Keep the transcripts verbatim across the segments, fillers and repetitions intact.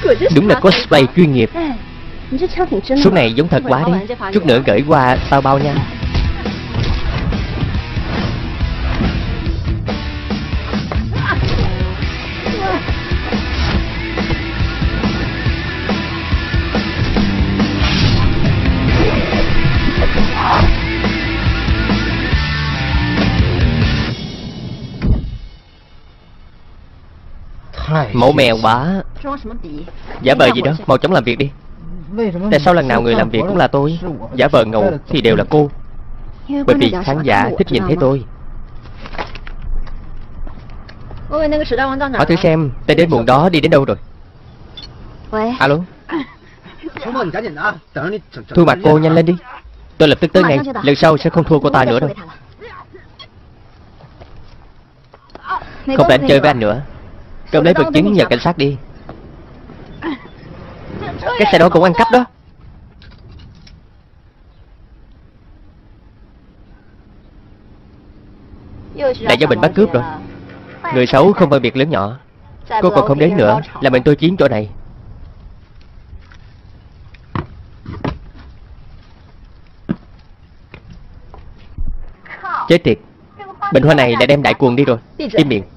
Đúng là cosplay chuyên nghiệp. Số này giống thật quá đi. Chút nữa gửi qua tao bao nha. Mẫu mèo quá. Giả vờ gì đó, mau chóng làm việc đi. Tại sao lần nào người làm việc cũng là tôi? Giả vờ ngầu thì đều là cô. Bởi vì khán giả thích nhìn thấy tôi. Hỏi thử xem tên đến muộn đó đi đến đâu rồi. Alo. Thu Mạc cô nhanh lên đi. Tôi lập tức tới ngay. Lần sau sẽ không thua cô ta nữa đâu. Không đánh chơi với anh nữa. Cầm lấy vật chứng nhờ cảnh sát đi. Cái xe đó cũng ăn cắp đó. Lại do mình bắt cướp rồi. Người xấu không phân biệt lớn nhỏ. Cô còn không đến nữa là mình tôi chiến chỗ này. Chết tiệt. Bình hoa này đã đem đại cuồng đi rồi. Im miệng.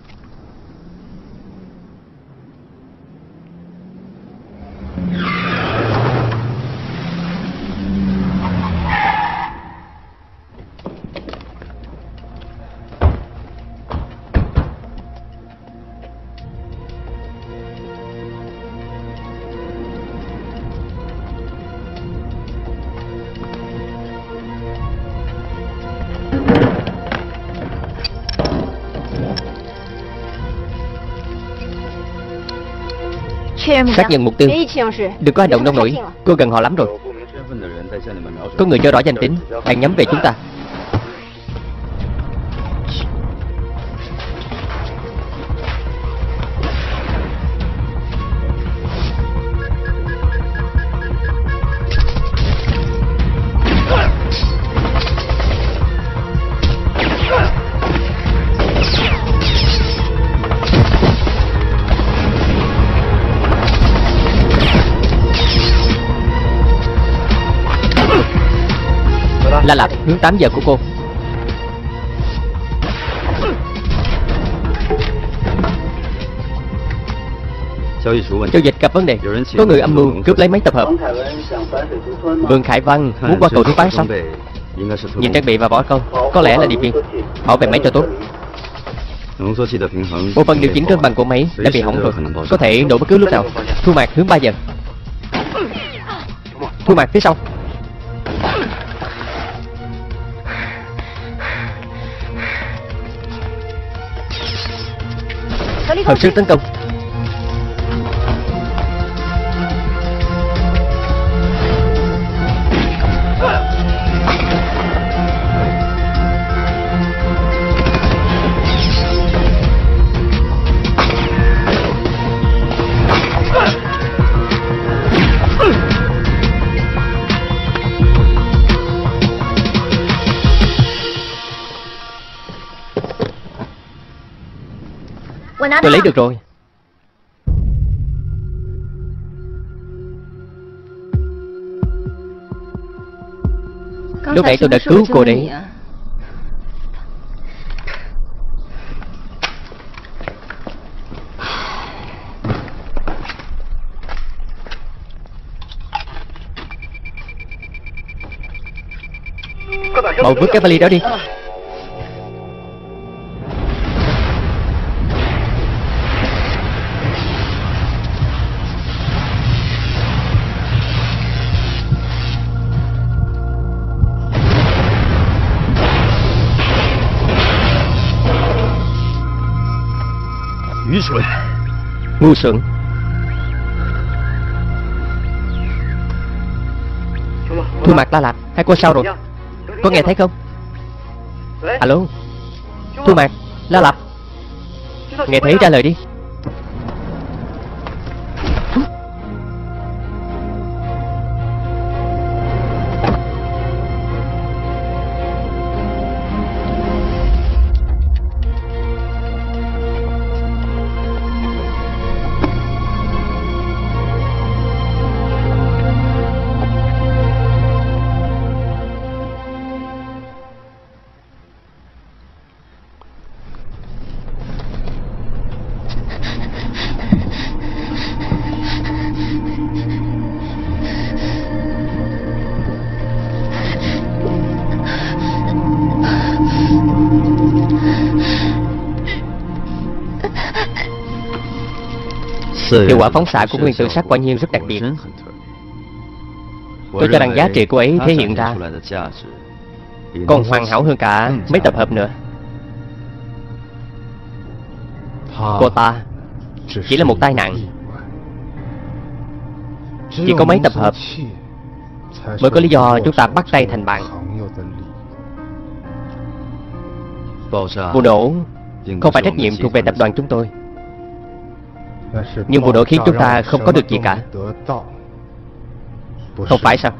Xác nhận mục tiêu. Đừng có hành động nông nổi. Cô gần họ lắm rồi. Có người cho rõ danh tính đang nhắm về chúng ta. La Lạp hướng tám giờ của cô. Giao dịch gặp vấn đề. Có người âm mưu cướp lấy máy tập hợp. Vương Khải Văn muốn qua cầu thứ bán xong. Nhìn trang bị và võ công, có lẽ là điệp viên. Bảo vệ máy cho tốt. Bộ phận điều chỉnh cân bằng của máy đã bị hỏng rồi, có thể nổ bất cứ lúc nào. Thu Mạc hướng ba giờ. Thu Mạc phía sau. Hợp sức tấn công. Tôi lấy được rồi. Lúc nãy tôi đã cứu cô đấy. Mau vứt cái vali đó đi. Ngu xuẩn. Thu Mạc, La Lạp, hai cô sao rồi? Có nghe thấy không? Alo. Thu Mạc, La Lạp, nghe thấy trả lời đi. Hiệu quả phóng xạ của nguyên tử sắt quả nhiên rất đặc biệt. Tôi cho rằng giá trị của ấy thể hiện ra còn hoàn hảo hơn cả mấy tập hợp nữa. Cô ta chỉ là một tai nạn. Chỉ có mấy tập hợp mới có lý do chúng ta bắt tay thành bạn. Vụ nổ không phải trách nhiệm thuộc về tập đoàn chúng tôi, nhưng vụ nổ khiến chúng ta không có được gì cả. Không phải sao?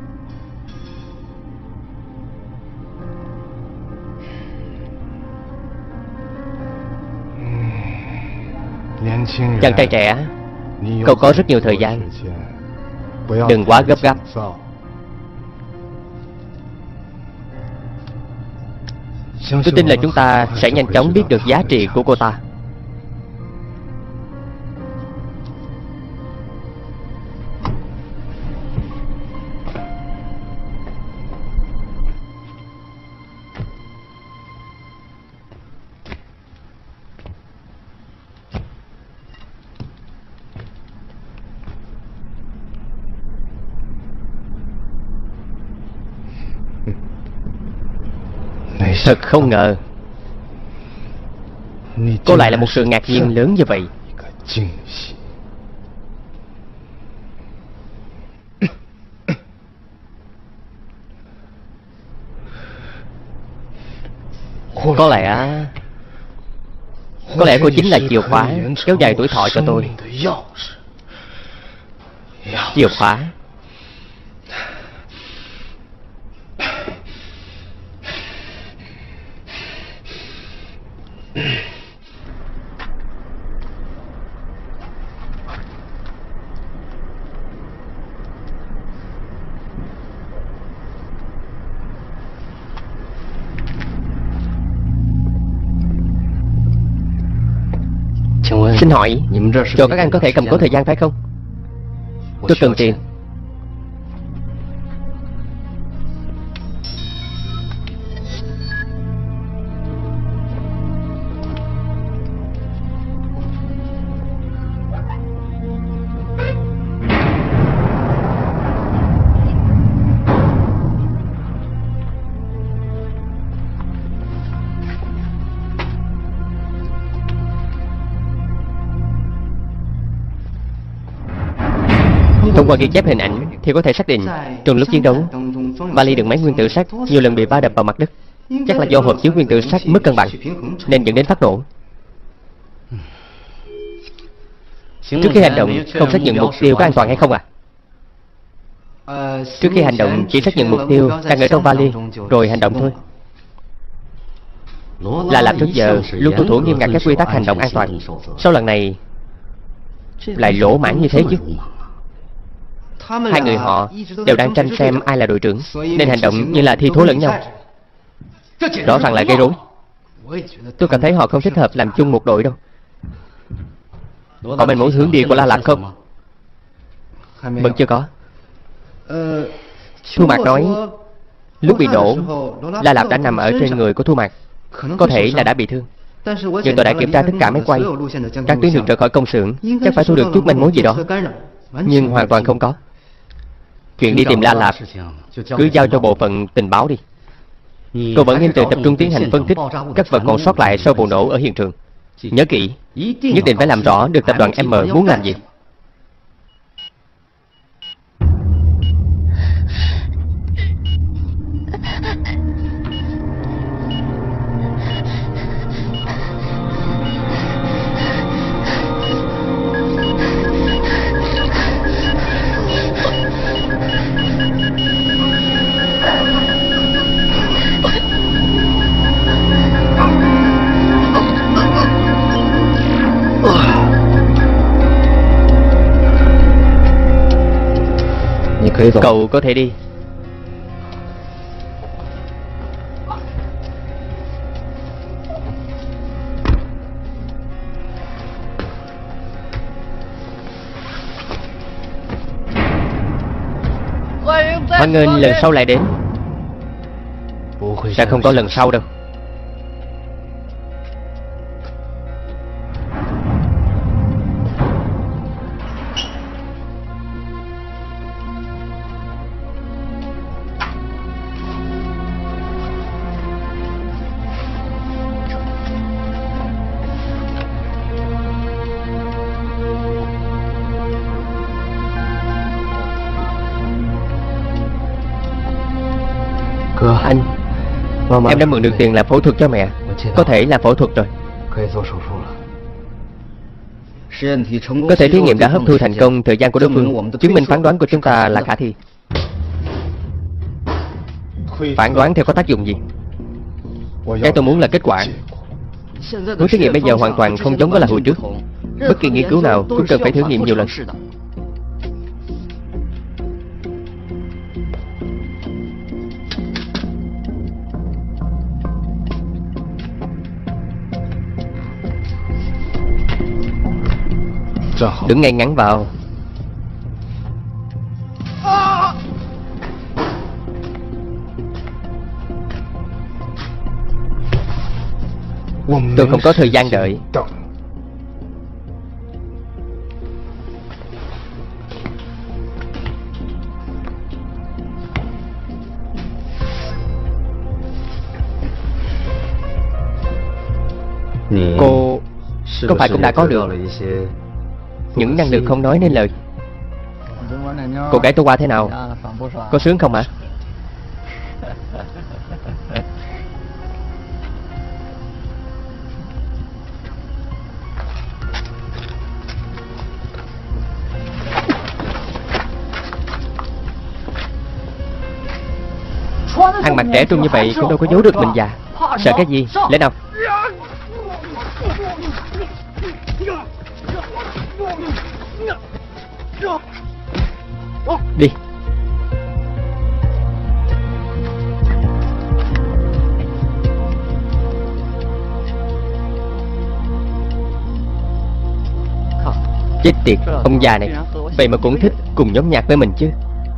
Chàng trai trẻ, cậu có rất nhiều thời gian, đừng quá gấp gáp. Tôi tin là chúng ta sẽ nhanh chóng biết được giá trị của cô ta. Thật không ngờ cô lại là một sự ngạc nhiên lớn như vậy. Có lẽ Có lẽ cô chính là chìa khóa kéo dài tuổi thọ cho tôi. Chìa khóa. Xin hỏi, cho các anh có thể cầm cố thời gian phải không? Tôi cần tiền. Thông qua ghi chép hình ảnh thì có thể xác định trong lúc chiến đấu, vali đựng máy nguyên tử sắt nhiều lần bị va đập vào mặt đất. Chắc là do hộp chứa nguyên tử sắt mất cân bằng nên dẫn đến phát nổ. Trước khi hành động không xác nhận mục tiêu có an toàn hay không à? Trước khi hành động chỉ xác nhận mục tiêu đang ở trong vali rồi hành động thôi. Là làm trước giờ luôn tuân thủ nghiêm ngặt các quy tắc hành động an toàn. Sau lần này lại lỗ mãng như thế chứ? Hai người họ đều đang tranh xem ai là đội trưởng, nên hành động như là thi thố lẫn nhau. Rõ ràng là gây rối. Tôi cảm thấy họ không thích hợp làm chung một đội đâu. Họ mình muốn hướng đi của La Lạp không? Vẫn chưa có. Thu Mạc nói lúc bị nổ, La Lạp đã nằm ở trên người của Thu Mạc. Có thể là đã bị thương. Nhưng tôi đã kiểm tra tất cả máy quay, các tuyến đường rời khỏi công xưởng, chắc phải thu được chút manh mối gì đó. Nhưng hoàn toàn không có. Chuyện đi tìm La Lạp cứ giao cho bộ phận tình báo đi. Cô vẫn nên tự tập trung tiến hành phân tích các vật còn sót lại sau vụ nổ ở hiện trường. Nhớ kỹ, nhất định phải làm rõ được tập đoàn M muốn làm gì. Cậu có thể đi. Hoan nghênh lần sau lại đến. Sẽ không có lần sau đâu. Anh, em đã mượn được tiền làm phẫu thuật cho mẹ. Có thể làm phẫu thuật rồi. Có thể thí nghiệm đã hấp thu thành công thời gian của đối phương, chứng minh phán đoán của chúng ta là khả thi. Phán đoán theo có tác dụng gì? Cái tôi muốn là kết quả. Hướng thí nghiệm bây giờ hoàn toàn không giống với là hồi trước. Bất kỳ nghiên cứu nào cũng cần phải thử nghiệm nhiều lần. Đứng ngay ngắn vào. Tôi không có thời gian đợi. Cô có phải cũng đã có được những năng lực không nói nên lời? Cô gái tôi qua thế nào? Có sướng không hả? Ăn mặc trẻ trung như vậy cũng đâu có giấu được mình già. Sợ cái gì? Lẽ nào? Đi. Chết tiệt, ông già này. Vậy mà cũng thích cùng nhóm nhạc với mình chứ.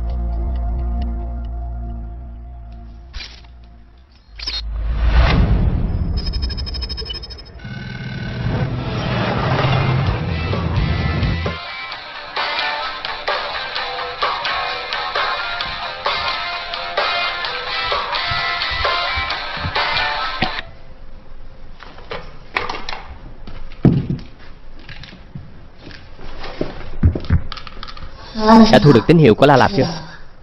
Đã thu được tín hiệu của La Lạp chưa?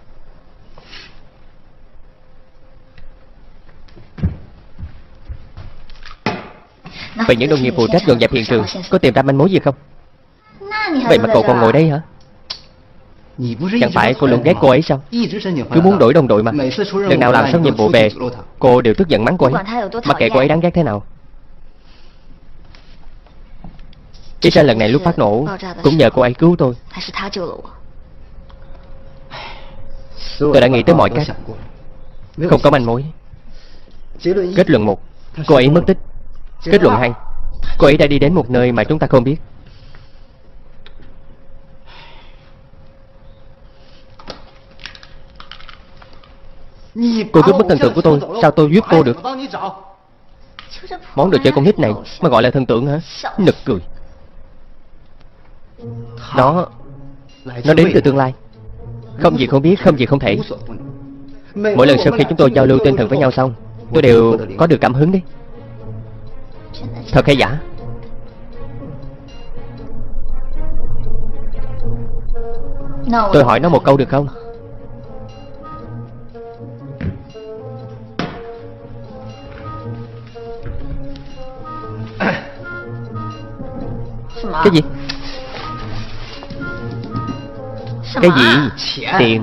Vậy những đồng nghiệp phụ trách dọn dẹp hiện trường có tìm ra manh mối gì không? Vậy mà cậu còn ngồi đây hả? Chẳng phải cô luôn ghét cô ấy sao? Cứ muốn đổi đồng đội mà. Lần nào làm xong nhiệm vụ về, cô đều tức giận mắng cô ấy. Mặc kệ cô ấy đáng ghét thế nào. Chỉ ra lần này lúc phát nổ cũng nhờ cô ấy cứu tôi. Tôi đã nghĩ tới mọi cách, không có manh mối. Kết luận một, cô ấy mất tích. Kết luận hai, cô ấy đã đi đến một nơi mà chúng ta không biết. Cô cướp mất thần tượng của tôi, sao tôi giúp cô được? Món đồ chơi con nít này mà gọi là thần tượng hả? Nực cười. Nó Nó đến từ tương lai. Không gì không biết, không gì không thể. Mỗi lần sau khi chúng tôi giao lưu tinh thần với nhau xong, tôi đều có được cảm hứng đấy. Thật hay giả? Tôi hỏi nó một câu được không? Cái gì? Cái gì? Tiền.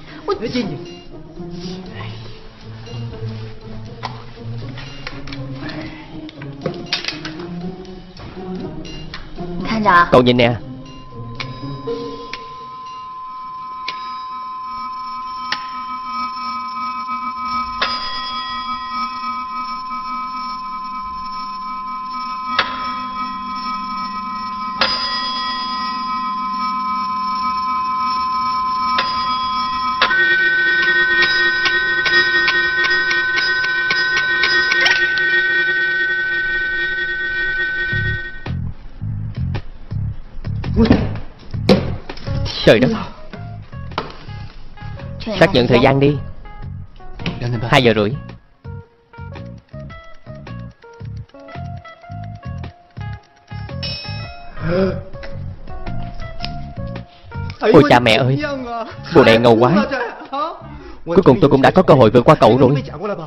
Cậu nhìn nè. Trời đất. Xác nhận thời gian đi. Hai giờ rưỡi. Ôi cha mẹ ơi, bộ này ngầu quá. Cuối cùng tôi cũng đã có cơ hội vượt qua cậu rồi.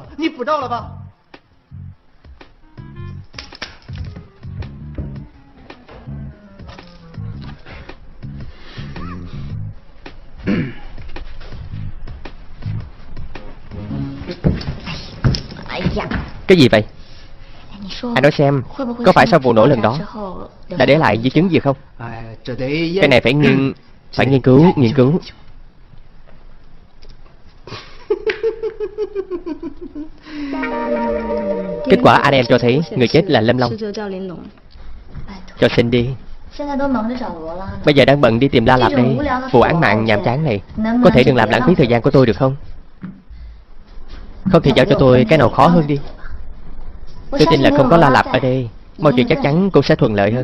Cái gì vậy? Anh nói xem, có phải sau vụ nổ lần đó đã để lại di chứng gì không? Cái này phải nghiên Phải nghiên cứu, nghiên cứu. Kết quả a đê en cho thấy người chết là Lâm Long. Cho xin đi. Bây giờ đang bận đi tìm La Lạp đây. Vụ án mạng nhàm chán này có thể đừng làm lãng phí thời gian của tôi được không? Không thì giao cho tôi cái nào khó hơn đi. Tôi tin là không có La Lạp ở đây, mọi chuyện chắc chắn cũng sẽ thuận lợi hơn.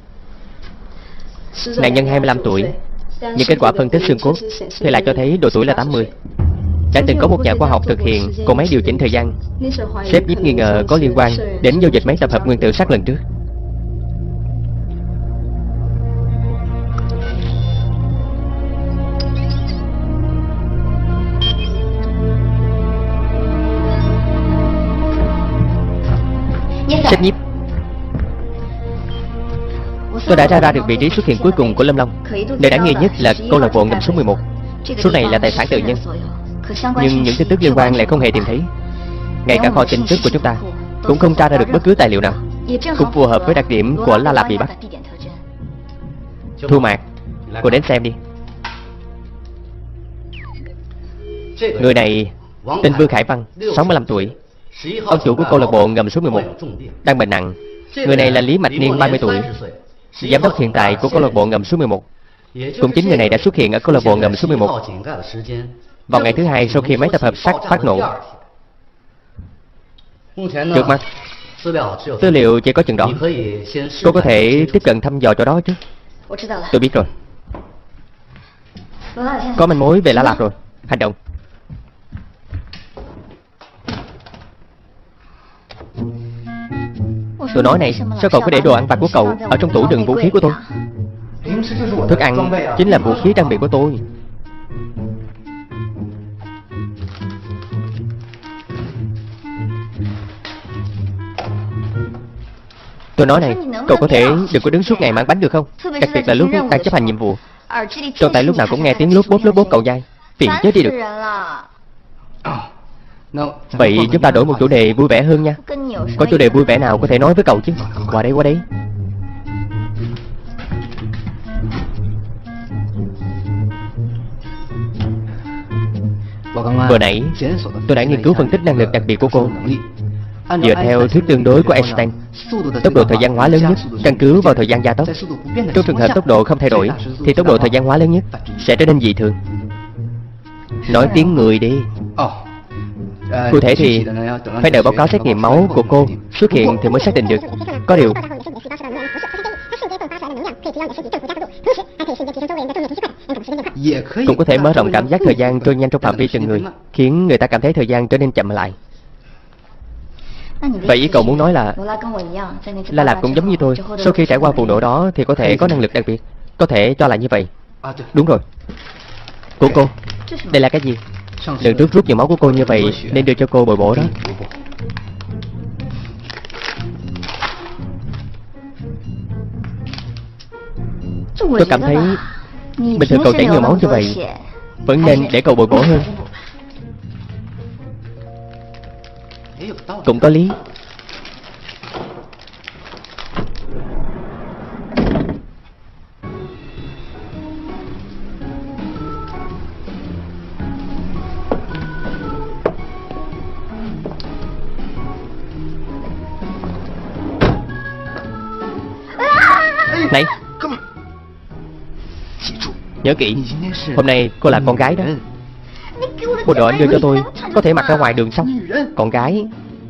Nạn nhân hai mươi lăm tuổi, nhưng kết quả phân tích xương cốt thì lại cho thấy độ tuổi là tám mươi. Đã từng có một nhà khoa học thực hiện cô máy điều chỉnh thời gian. Sếp Nhiếp nghi ngờ có liên quan đến giao dịch máy tập hợp nguyên tử sắt lần trước. Sếp Nhiếp, tôi đã ra ra được vị trí xuất hiện cuối cùng của Lâm Long. Nơi đáng nghi nhất là câu lạc bộ ngầm số mười một. Số này là tài sản tự nhân, nhưng những tin tức liên quan lại không hề tìm thấy. Ngay cả kho tin tức của chúng ta cũng không tra ra được bất cứ tài liệu nào, cũng phù hợp với đặc điểm của La Lạp bị bắt. Thu Mạc, cô đến xem đi. Người này tên Vương Khải Văn, sáu mươi lăm tuổi, ông chủ của câu lạc bộ ngầm số mười một, đang bệnh nặng. Người này là Lý Mạch Niên, ba mươi tuổi, giám đốc hiện tại của câu lạc bộ ngầm số mười một. Cũng chính người này đã xuất hiện ở câu lạc bộ ngầm số mười một vào ngày thứ hai sau khi máy tập hợp sắt phát nổ. Trước mắt, tư liệu chỉ có chừng đó. Cô có thể tiếp cận thăm dò chỗ đó chứ? Tôi biết rồi. Có manh mối về La Lạp rồi. Hành động. Tôi nói này, sao cậu có để đồ ăn vặt của cậu ở trong tủ đựng vũ khí của tôi? Thức ăn chính là vũ khí trang bị của tôi. Tôi nói này, cậu có thể đừng có đứng suốt ngày mang bánh được không? Đặc biệt là lúc đang chấp hành nhiệm vụ. Trong tay lúc nào cũng nghe tiếng lốp bốp lốp bốp cậu dai. Phiền chết đi được. Vậy chúng ta đổi một chủ đề vui vẻ hơn nha. Có chủ đề vui vẻ nào có thể nói với cậu chứ? Qua đây, qua đây. Vừa nãy tôi đã nghiên cứu phân tích năng lực đặc biệt của cô. Dựa theo thuyết tương đối của Einstein, tốc độ thời gian hóa lớn nhất căn cứ vào thời gian gia tốc. Trong trường hợp tốc độ không thay đổi thì tốc độ thời gian hóa lớn nhất sẽ trở nên dị thường. Nói tiếng người đi. Cụ thể thì phải đợi báo cáo xét nghiệm máu của cô xuất hiện thì mới xác định được. Có điều cũng có thể mở rộng cảm giác thời gian trôi nhanh trong phạm vi từng người, khiến người ta cảm thấy thời gian trở nên chậm lại. Vậy ý cậu muốn nói là La Lạp cũng giống như tôi, sau khi trải qua vụ nổ đó thì có thể có năng lực đặc biệt, có thể cho là như vậy. Đúng rồi. Của cô, đây là cái gì? Lần trước rút nhiều máu của cô như vậy nên đưa cho cô bồi bổ đó. Tôi cảm thấy bình thường cậu chảy nhiều máu như vậy vẫn nên để cậu bồi bổ hơn. Cũng có lý. Này, nhớ kỹ, hôm nay cô là con gái đó. Bộ đồ anh đưa cho tôi có thể mặc ra ngoài đường xong. Con gái.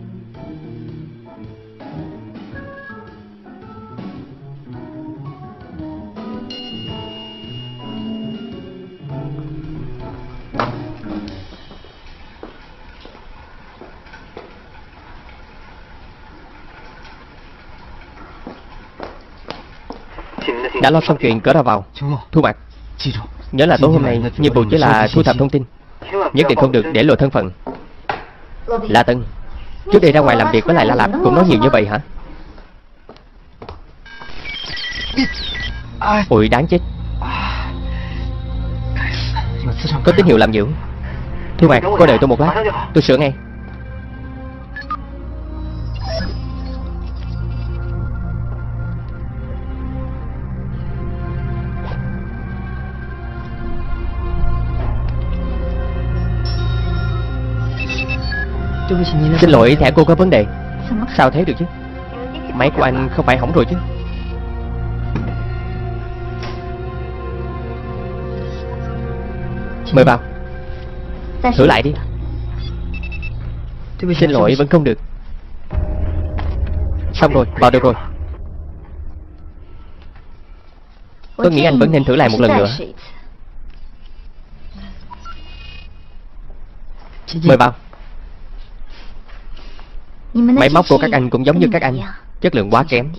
Đã lo xong chuyện cỡ ra vào. Thu Mạc, nhớ là tối hôm nay nhiệm vụ chỉ là thu thập thông tin. nhất định không được để lộ thân phận. La Tân, trước đây ra ngoài làm việc với lại La Lạp cũng nói nhiều như vậy hả? Ôi đáng chết. Có tín hiệu làm dưỡng. Thu Mạc, cô đợi tôi một lát, tôi sửa ngay. Xin lỗi, thẻ cô có vấn đề. Sao thế được chứ? Máy của anh không phải hỏng rồi chứ? Mời vào. Thử lại đi. Xin lỗi, vẫn không được. Xong rồi, vào được rồi. Tôi nghĩ anh vẫn nên thử lại một lần nữa. Mời vào. Máy móc của các anh cũng giống như các anh, chất lượng quá kém.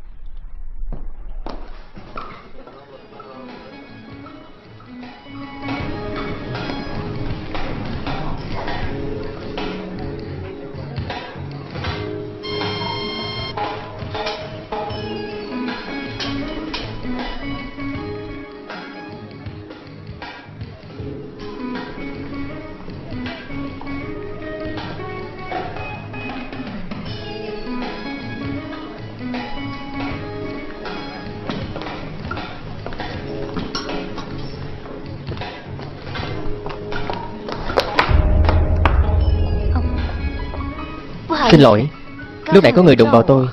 Xin lỗi, lúc nãy có người đụng vào tôi.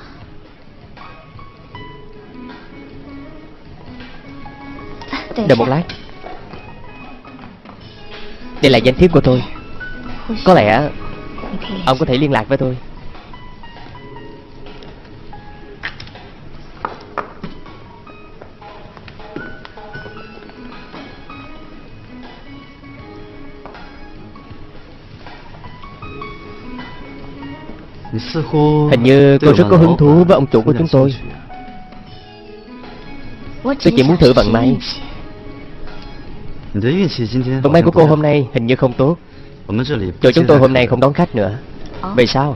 Đợi một lát. Đây là danh thiếp của tôi. Có lẽ ông có thể liên lạc với tôi. Hình như cô rất có hứng thú với ông chủ của chúng tôi. Tôi chỉ muốn thử vận may. Vận may của cô hôm nay hình như không tốt. Chỗ chúng tôi hôm nay không đón khách nữa. Vậy sao?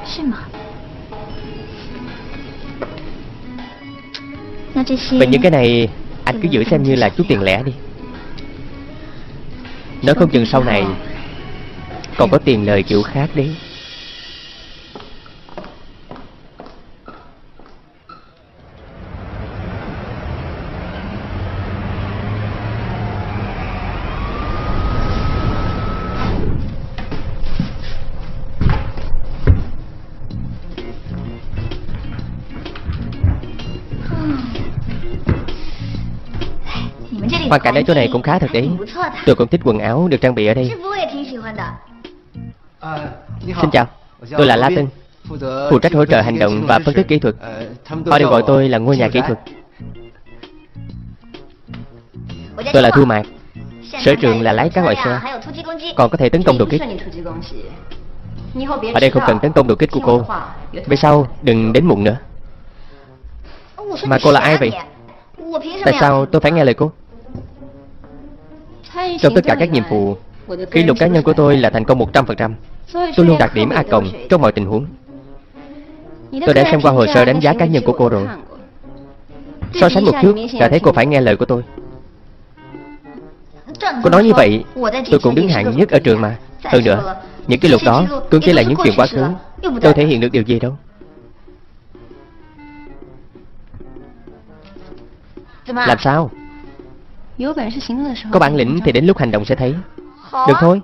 Vậy những cái này anh cứ giữ xem như là chút tiền lẻ đi. Nếu không chừng sau này còn có tiền lời kiểu khác đấy. Hoàn cảnh ở chỗ này cũng khá thật đấy. Tôi cũng thích quần áo được trang bị ở đây. Xin chào, tôi là La Tân, phụ trách hỗ trợ hành động và phân tích kỹ thuật. Họ đều gọi tôi là ngôi nhà kỹ thuật. Tôi là Thu Mạc, sở trường là lái các loại xe, còn có thể tấn công đột kích. Ở đây không cần tấn công đột kích của cô. Về sau đừng đến muộn nữa. Mà cô là ai vậy? Tại sao tôi phải nghe lời cô? Trong tất cả các nhiệm vụ, kỷ lục cá nhân của tôi là thành công một trăm phần trăm. Tôi luôn đạt điểm A cộng trong mọi tình huống. Tôi đã xem qua hồ sơ đánh giá cá nhân của cô rồi. So sánh một chút đã thấy cô phải nghe lời của tôi. Cô nói như vậy, tôi cũng đứng hạng nhất ở trường mà. Hơn nữa, những kỷ lục đó cũng chỉ là những chuyện quá khứ, đâu thể hiện được điều gì đâu. Làm sao? Có bản lĩnh thì đến lúc hành động sẽ thấy. Được thôi.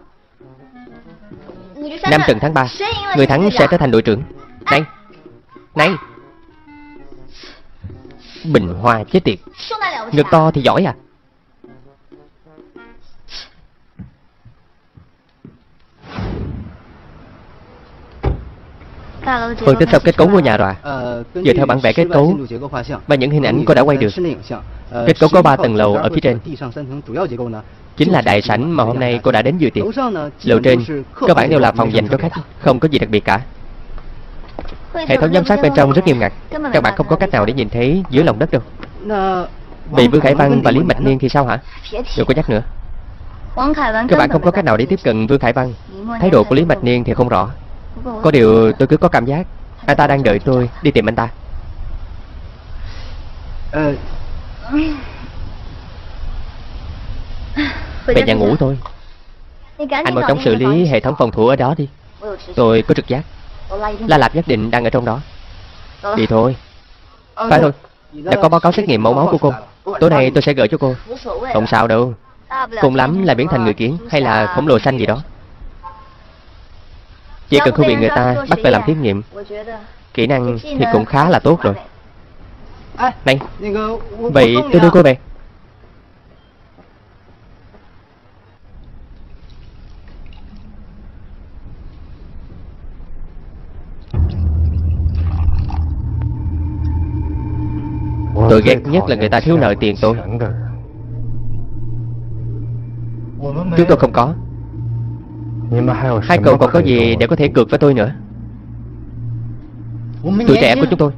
Năm trận tháng ba, người thắng sẽ trở thành đội trưởng. Này, này, Bình Hoa chết tiệt. Ngực to thì giỏi à? Phân tích xong kết cấu ngôi nhà rồi. Dựa theo bản vẽ kết cấu và những hình ảnh cô đã quay được, kết cấu có ba tầng lầu ở phía trên. Chính là đại sảnh mà hôm nay cô đã đến dự tiệc. Lầu trên cơ bản đều là phòng dành cho khách, không có gì đặc biệt cả. Hệ thống giám sát bên trong rất nghiêm ngặt, các bạn không có cách nào để nhìn thấy dưới lòng đất đâu. Vì Vương Khải Văn và Lý Mạch Niên thì sao hả? Đừng có nhắc nữa. Các bạn không có cách nào để tiếp cận Vương Khải Văn. Thái độ của Lý Mạch Niên thì không rõ. Có điều tôi cứ có cảm giác anh ta đang đợi tôi đi tìm anh ta. Về nhà ngủ thôi. Anh mau chóng xử lý hệ thống phòng thủ ở đó đi. Tôi có trực giác La Lạp nhất định đang ở trong đó. Đi thôi. Phải thôi. Đã có báo cáo xét nghiệm mẫu máu của cô. Tối nay tôi sẽ gửi cho cô. Không sao đâu. Cùng lắm là biến thành người kiến hay là khổng lồ xanh gì đó. Chỉ cần không bị người ta bắt phải làm thí nghiệm, kỹ năng thì cũng khá là tốt rồi. Này, vậy tôi đưa cô về. Tôi ghét nhất là người ta thiếu nợ tiền tôi. Chúng tôi không có. Hai cậu còn có gì để có thể cược với tôi nữa? Tuổi trẻ của chúng tôi.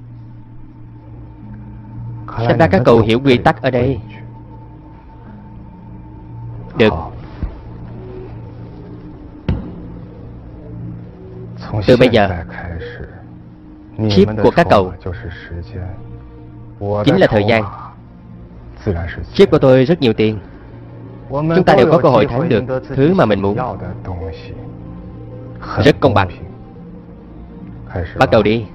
Xem ra các cậu hiểu quy tắc ở đây. Được. Từ bây giờ, chip của các cậu chính là thời gian. Chip của tôi rất nhiều tiền. Chúng ta đều có cơ hội thắng được thứ mà mình muốn. Rất công bằng. Bắt đầu đi.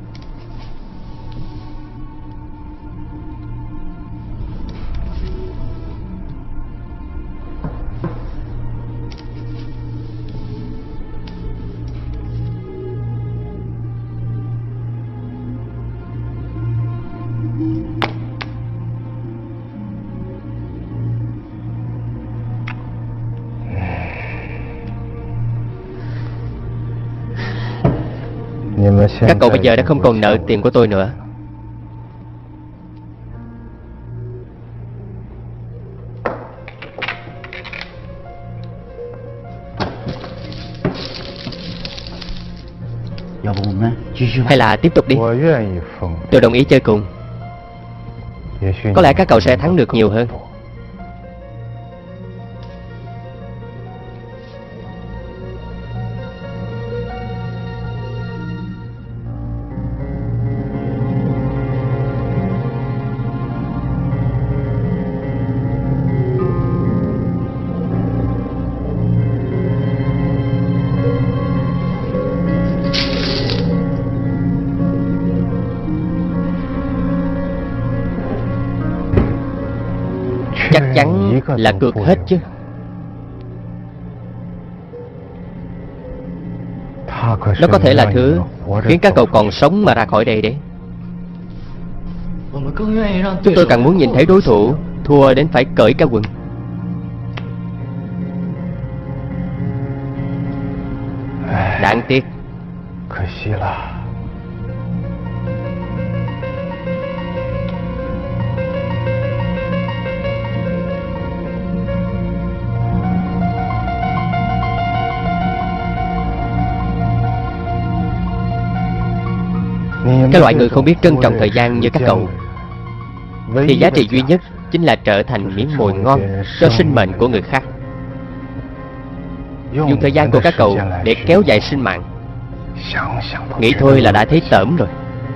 Các cậu bây giờ đã không còn nợ tiền của tôi nữa. Hay là tiếp tục đi. Tôi đồng ý chơi cùng. Có lẽ các cậu sẽ thắng được nhiều hơn. Chắc chắn là cược hết chứ. Nó có thể là thứ khiến các cậu còn sống mà ra khỏi đây đấy. Chúng tôi càng muốn nhìn thấy đối thủ thua đến phải cởi cả quần. Đáng tiếc. Cái loại người không biết trân trọng thời gian như các cậu thì giá trị duy nhất chính là trở thành miếng mồi ngon cho sinh mệnh của người khác. Dùng thời gian của các cậu để kéo dài sinh mạng, nghĩ thôi là đã thấy tởm rồi.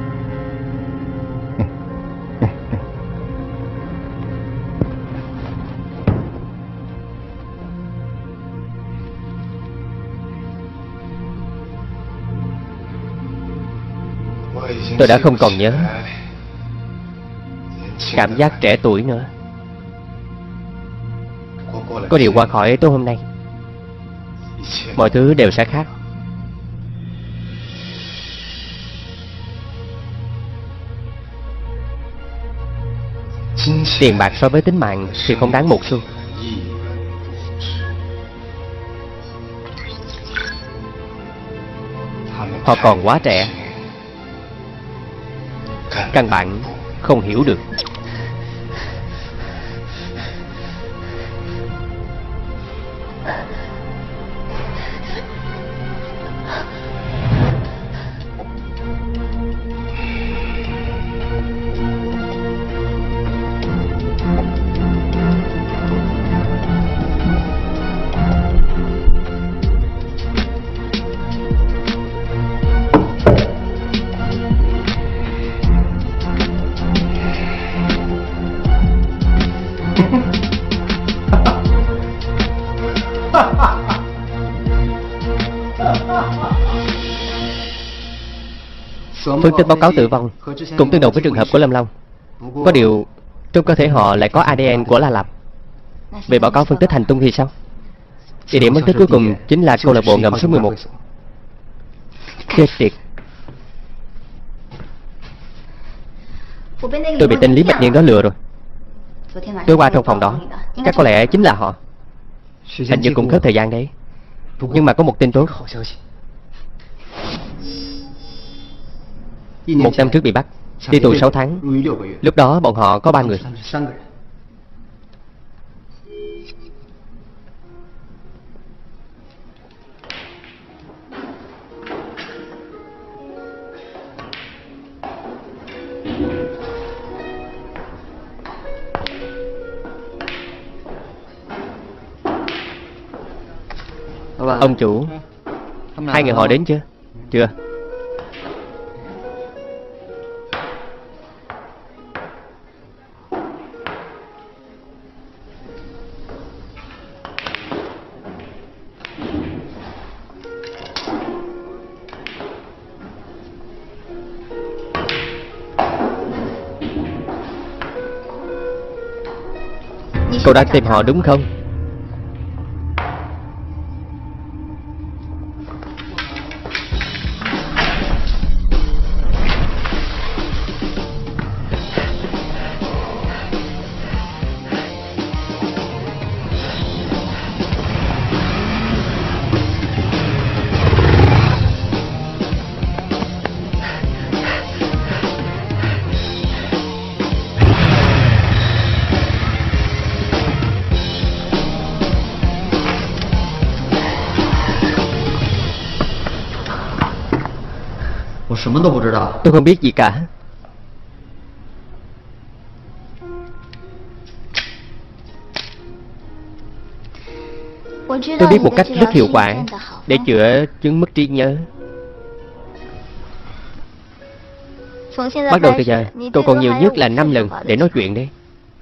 Tôi đã không còn nhớ cảm giác trẻ tuổi nữa. Có điều qua khỏi tối hôm nay, mọi thứ đều sẽ khác. Tiền bạc so với tính mạng thì không đáng một xu. Họ còn quá trẻ, căn bản không hiểu được. Phân tích báo cáo tử vong cũng tương đồng với trường hợp của Lâm Long. Có điều trong cơ thể họ lại có a đê en của La Lạp. Về báo cáo phân tích hành tung thì sao? Địa điểm mất tích cuối cùng chính là câu lạc bộ ngầm số mười một. Chết tiệt. Tôi bị tên Lý Bạch Nhiên đó lừa rồi. Tối qua trong phòng đó chắc có lẽ chính là họ. Hình như cũng khớp thời gian đấy. Nhưng mà có một tin tốt. Một năm trước bị bắt, đi tù sáu tháng. Lúc đó bọn họ có ba người. Ông chủ, hai người họ đến chưa? Chưa. Cậu đang tìm họ đúng không? Tôi không biết gì cả. Tôi biết một cách rất hiệu quả để chữa chứng mất trí nhớ. Bắt đầu từ giờ, cậu còn nhiều nhất là năm lần để nói chuyện đấy.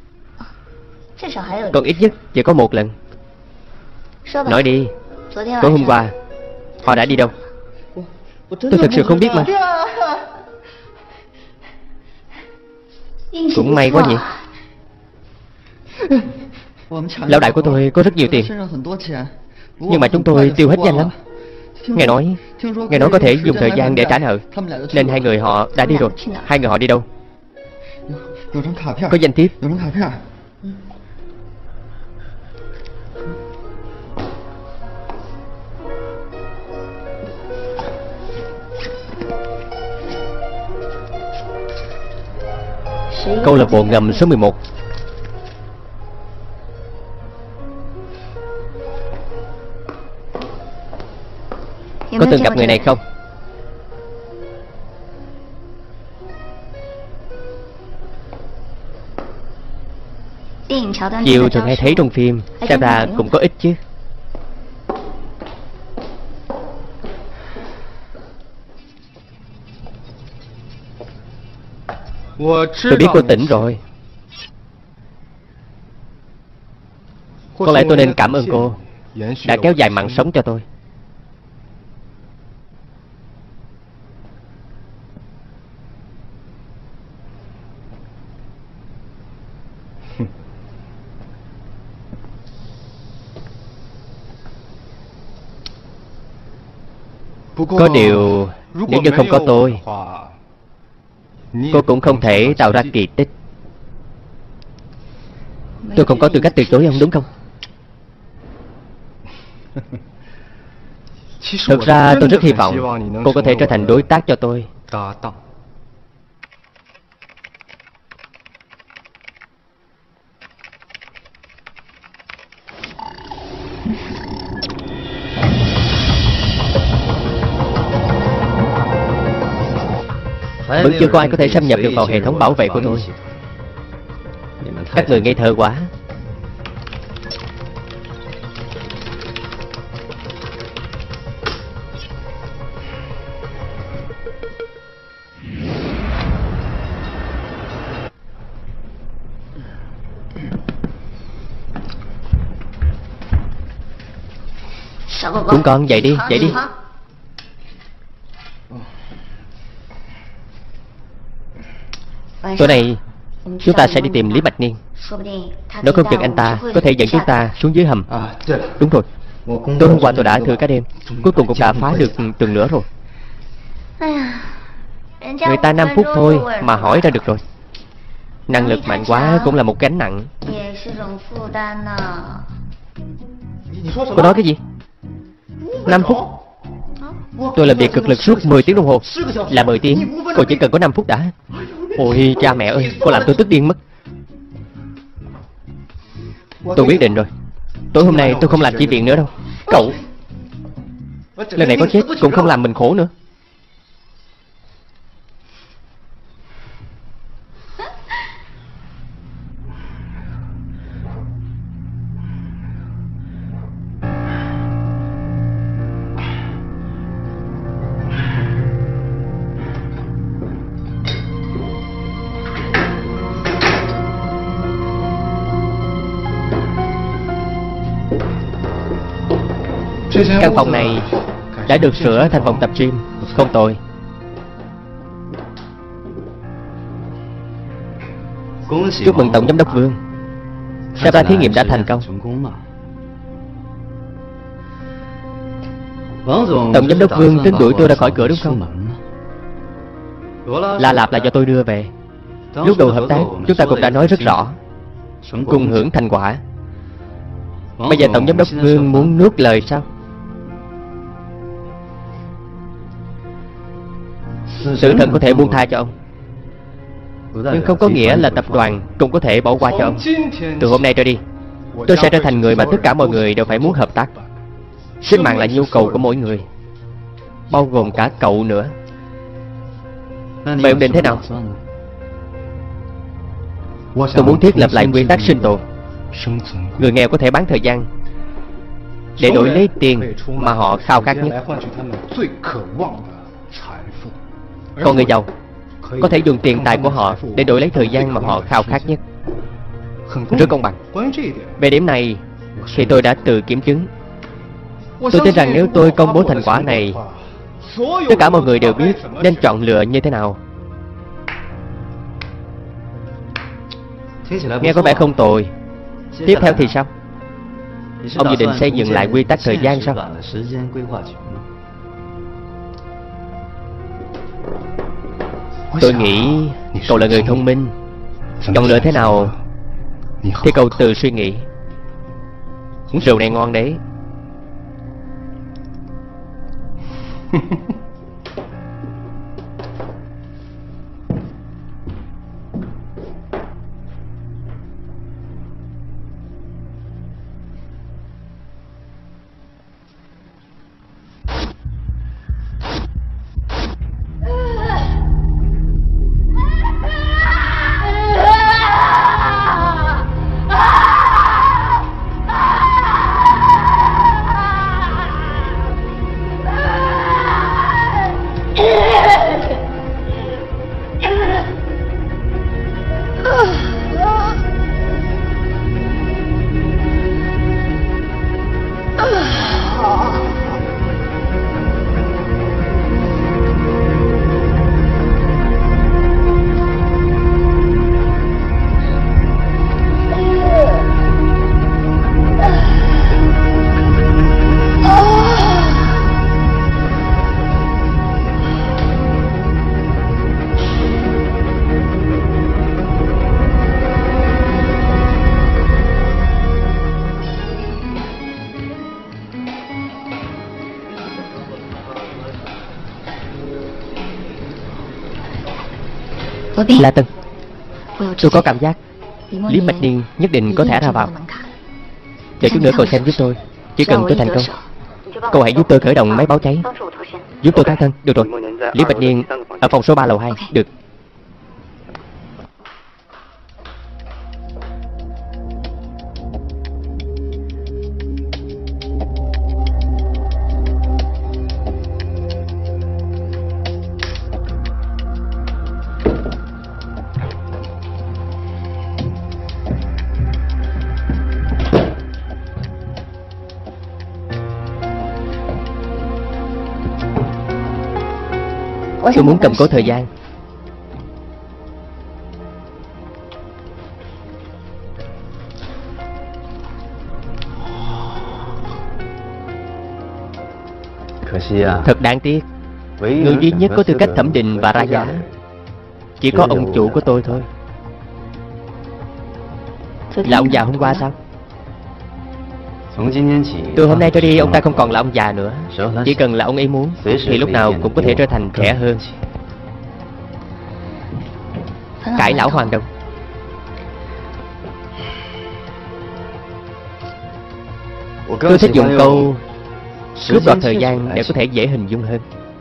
Còn ít nhất chỉ có một lần. Nói đi. Tối hôm qua họ đã đi đâu? Tôi thật sự không biết mà. Cũng may quá nhỉ. Lão đại của tôi có rất nhiều tiền, nhưng mà chúng tôi tiêu hết nhanh lắm. Nghe nói Nghe nói có thể dùng thời gian để trả nợ, nên hai người họ đã đi rồi. Hai người họ đi đâu? Có danh thiếp. Câu lạc bộ ngầm số mười một. Có từng gặp người này không? Chiều thường hay thấy trong phim, xem ra cũng có ít chứ. Tôi biết cô tỉnh rồi. Có lẽ tôi nên cảm ơn cô đã kéo dài mạng sống cho tôi. Có điều, nếu như không có tôi, cô cũng không thể tạo ra kỳ tích. Tôi không có tư cách từ chối ông, đúng không? Thực ra tôi rất hy vọng cô có thể trở thành đối tác cho tôi. Vẫn chưa có ai có thể xâm nhập được vào hệ thống bảo vệ của tôi. Các người ngây thơ quá. Chúng con dậy đi, dậy đi. Tối nay chúng ta sẽ đi tìm Lý Bạch Niên. Nếu không chừng anh ta có thể dẫn chúng ta xuống dưới hầm. Đúng rồi, tối hôm qua tôi đã thử cả đêm, cuối cùng cũng đã phá được tường lửa rồi. Người ta năm phút thôi mà hỏi ra được rồi. Năng lực mạnh quá cũng là một gánh nặng. Cô nói cái gì? Năm phút? Tôi làm việc cực lực suốt mười tiếng đồng hồ. Là mười tiếng, cô chỉ cần có năm phút đã. Ôi cha mẹ ơi, cô làm tôi tức điên mất. Tôi quyết định rồi, tối hôm nay tôi không làm chi viện nữa đâu. Cậu, lần này có chết cũng không làm mình khổ nữa. Căn phòng này đã được sửa thành phòng tập gym, không tồi. Chúc mừng Tổng Giám đốc Vương, sắp ra thí nghiệm đã thành công. Tổng Giám đốc Vương tính đuổi tôi ra khỏi cửa đúng không? La Lạp là do tôi đưa về. Lúc đầu hợp tác chúng ta cũng đã nói rất rõ, cùng hưởng thành quả. Bây giờ Tổng Giám đốc Vương muốn nuốt lời sao? Tử thần có thể buông tha cho ông, nhưng không có nghĩa là tập đoàn cũng có thể bỏ qua cho ông. Từ hôm nay trở đi, tôi sẽ trở thành người mà tất cả mọi người đều phải muốn hợp tác. Sinh mạng là nhu cầu của mỗi người, bao gồm cả cậu nữa. Vậy ông định thế nào? Tôi muốn thiết lập lại nguyên tắc sinh tồn. Người nghèo có thể bán thời gian để đổi lấy tiền mà họ khao khát nhất. Còn người giàu có thể dùng tiền tài của họ để đổi lấy thời gian mà họ khao khát nhất. Rất công bằng. Về điểm này thì tôi đã tự kiểm chứng. Tôi tin rằng nếu tôi công bố thành quả này, tất cả mọi người đều biết nên chọn lựa như thế nào. Nghe có vẻ không tồi. Tiếp theo thì sao? Ông dự định xây dựng lại quy tắc thời gian sao? Tôi nghĩ cậu là người thông minh. Chọn lựa thế nào thì cậu tự suy nghĩ. Rượu này ngon đấy. La Tân, tôi có cảm giác Lý Bạch Niên nhất định có thể ra vào. Chờ chút nữa cậu xem giúp tôi. Chỉ cần tôi thành công, cậu hãy giúp tôi khởi động máy báo cháy. Giúp tôi thoát thân. Được rồi. Lý Bạch Niên ở phòng số ba lầu hai. Được. Tôi muốn cầm cố thời gian. Thật đáng tiếc, người duy nhất có tư cách thẩm định và ra giá chỉ có ông chủ của tôi thôi. Là ông già hôm qua sao? Từ hôm nay trở đi ông ta không còn là ông già nữa. Chỉ cần là ông ấy muốn thì lúc nào cũng có thể trở thành trẻ hơn. Cải lão hoàng đồng. Tôi thích dùng câu cướp đoạt thời gian để có thể dễ hình dung hơn.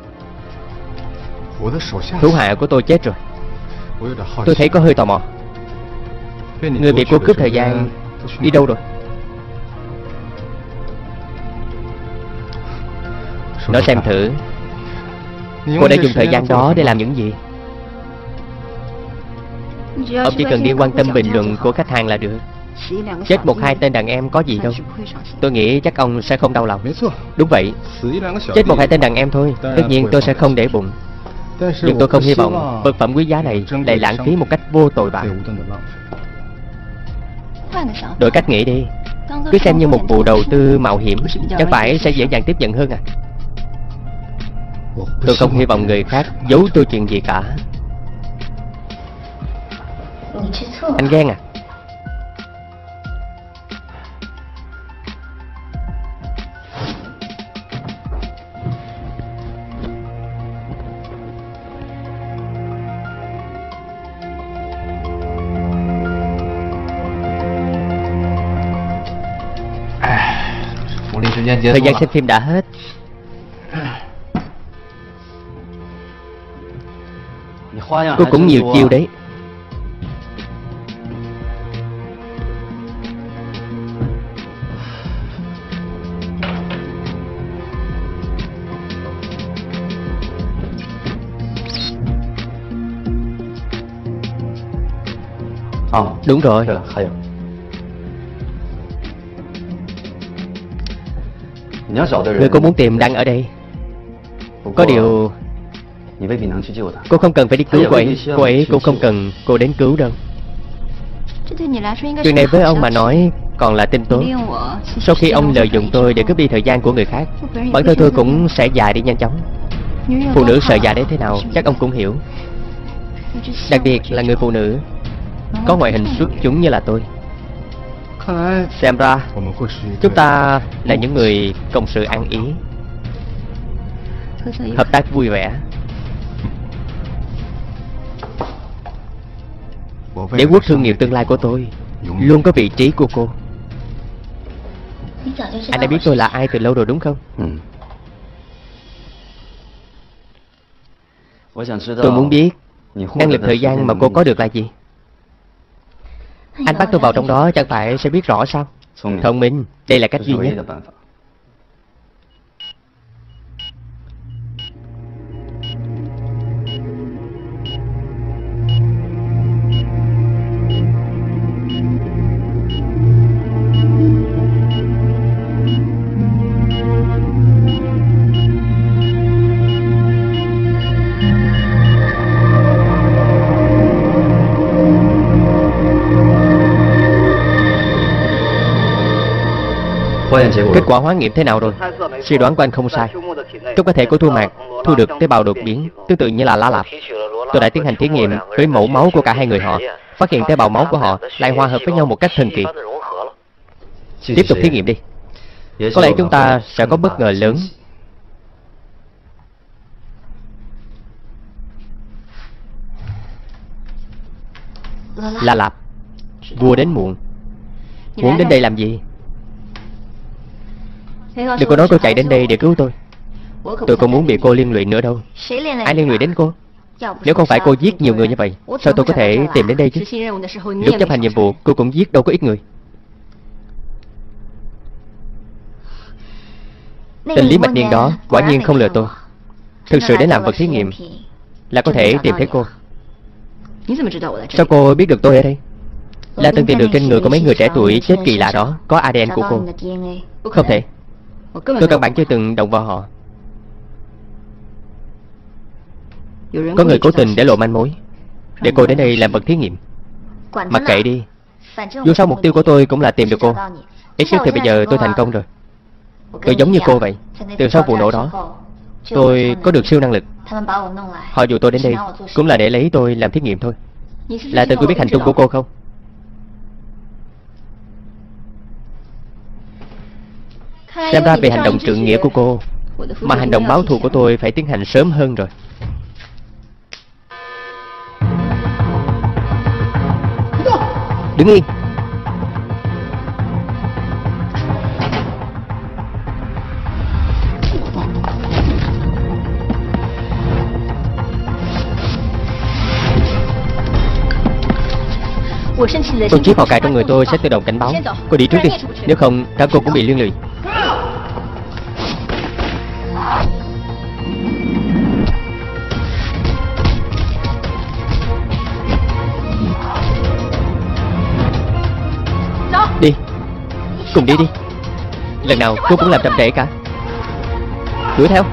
Thủ hạ của tôi chết rồi. Tôi thấy có hơi tò mò. Người bị cô cướp thời gian đi đâu rồi? Nói xem thử, cô đã dùng thời gian đó để làm những gì? Ông chỉ cần đi quan tâm bình luận của khách hàng là được. Chết một hai tên đàn em có gì đâu. Tôi nghĩ chắc ông sẽ không đau lòng. Đúng vậy, chết một hai tên đàn em thôi, tất nhiên tôi sẽ không để bụng. Nhưng tôi không hy vọng vật phẩm quý giá này lại lãng phí một cách vô tội vạ. Đổi cách nghĩ đi, cứ xem như một vụ đầu tư mạo hiểm, chẳng phải sẽ dễ dàng tiếp nhận hơn à? Tôi không hy vọng người khác giấu tôi chuyện gì cả. Anh ghen à? Thời gian xem phim đã hết. Cô cũng nhiều chiêu đấy. Đúng rồi. Người cô muốn tìm đang ở đây. Có điều cô không cần phải đi cứu cô ấy. Cô ấy cũng không cần cô đến cứu đâu. Chuyện này với ông mà nói còn là tin tốt. Sau khi ông lợi dụng tôi để cướp đi thời gian của người khác, bản thân tôi cũng sẽ già đi nhanh chóng. Phụ nữ sợ già đến thế nào chắc ông cũng hiểu. Đặc biệt là người phụ nữ có ngoại hình xuất chúng như là tôi. Xem ra chúng ta là những người cộng sự ăn ý, hợp tác vui vẻ. Đế quốc thương nghiệp tương lai của tôi luôn có vị trí của cô. Anh đã biết tôi là ai từ lâu rồi đúng không? Tôi muốn biết năng lực thời gian mà cô có được là gì. Anh bắt tôi vào trong đó chẳng phải sẽ biết rõ sao? Thông minh, đây là cách duy nhất. Kết quả hóa nghiệm thế nào rồi? Suy đoán của anh không sai. Trong cơ thể của Thu Mạc thu được tế bào đột biến tương tự như là lá lạp. Tôi đã tiến hành thí nghiệm với mẫu máu của cả hai người họ, phát hiện tế bào máu của họ lại hòa hợp với nhau một cách thần kỳ. Tiếp tục thí nghiệm đi. Có lẽ chúng ta sẽ có bất ngờ lớn. La Lạp, vua đến muộn. Muốn đến đây làm gì? Đừng có nói cô chạy đến đây để cứu tôi. Tôi không muốn bị cô liên lụy nữa đâu. Ai liên lụy đến cô? Nếu không phải cô giết nhiều người như vậy, sao tôi có thể tìm đến đây chứ? Lúc chấp hành nhiệm vụ, cô cũng giết đâu có ít người. Tên Lý Mạch Niên đó quả nhiên không lừa tôi. Thực sự đến làm vật thí nghiệm là có thể tìm thấy cô. Sao cô biết được tôi ở đây? Là từng tìm được trên người của mấy người trẻ tuổi chết kỳ lạ đó có a đê en của cô. Không thể. Tôi căn bản chưa từng động vào họ. Có người cố tình để lộ manh mối để cô đến đây làm vật thí nghiệm. Mặc kệ đi. Dù sao mục tiêu của tôi cũng là tìm được cô. Ít nhất thì bây giờ tôi thành công rồi. Tôi giống như cô vậy. Từ sau vụ nổ đó Tôi có được siêu năng lực. Họ dụ tôi đến đây cũng là để lấy tôi làm thí nghiệm thôi. Là Tân có biết hành tung của cô không? Xem ra về hành động trượng nghĩa của cô mà hành động báo thù của tôi phải tiến hành sớm hơn rồi. Đứng yên. Con chip họ cài trong người tôi sẽ tự động cảnh báo. Cô đi trước đi, nếu không cả cô cũng bị liên lụy. Đi, cùng đi đi. Lần nào cô cũng làm chậm trễ cả. Đuổi theo.